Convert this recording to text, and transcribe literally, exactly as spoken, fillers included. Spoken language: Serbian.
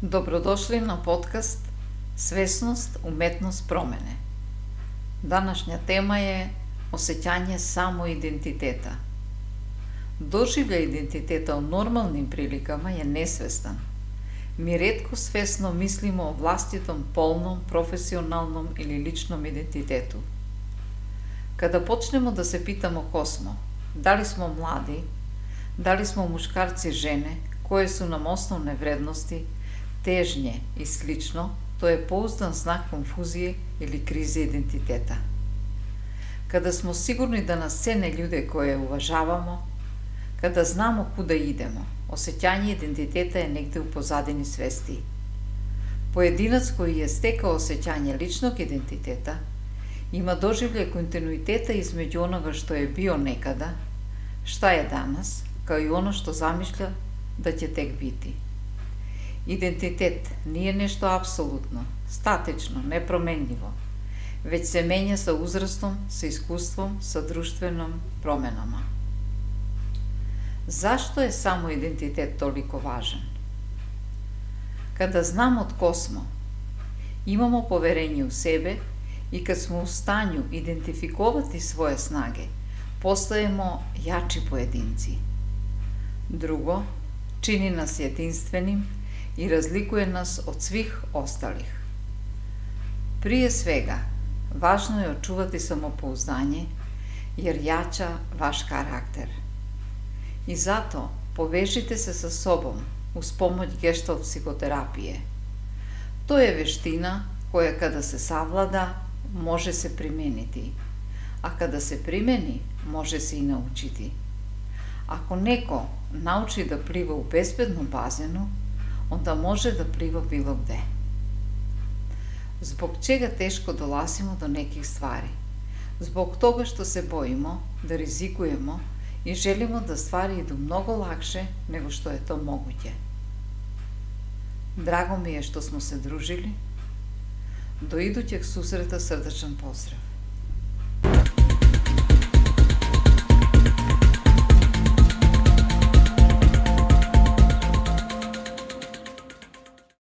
Dobrodošli na подкаст Свесност, уметност, промене. Данашња тема е осеќање самоидентитета. Доживљај идентитета у нормалним приликама е несвестан. Ми ретко свесно мислимо о властитом полном, професионалном или личном идентитету. Када почнемо да се питамо ко смо, дали смо млади, дали смо мушкарци, жене, кои су нам основне вредности, тежње и слично, тоа е поуздан знак конфузија или кризи идентитета. Када смо сигурни да нас цене људе кои уважавамо, када знамо куда идемо, осеќање идентитета е негде у позадини свести. Поединец кој е стекал осеќање личног идентитета, има доживљај континуитета измеѓу онога што е био некада, шта е данас, као и оно што замишља да ќе тек бити. Идентитет не е нешто апсолутно, статично, непроменливо, веќе се менја со узрастом, со искуством, со друштвеном променама. Зашто е само идентитет толико важен? Када знамо од ко смо, имамо поверење у себе и кад смо у станju идентификувати своје снаге, постаемо јачи поединци. Друго, чини нас единственим и разликуе нас од свих осталих. Прие свега, важно е очувати самопоуздање, јер јача ваш карактер. И зато повежите се со собом уз помоќ гешталт психотерапије. Тоа е вештина која када се савлада, може се применити, а када се примени, може се и научити. Ако неко научи да плива у безбедном базену, онда може да плива било где. Због чега тешко долазимо до неких ствари? Због тога што се боимо, да ризикуемо и желимо да ствари иду многу лакше него што е то могуќе. Драго ми е што смо се дружили. До идуќег сусрета срдечен поздрав.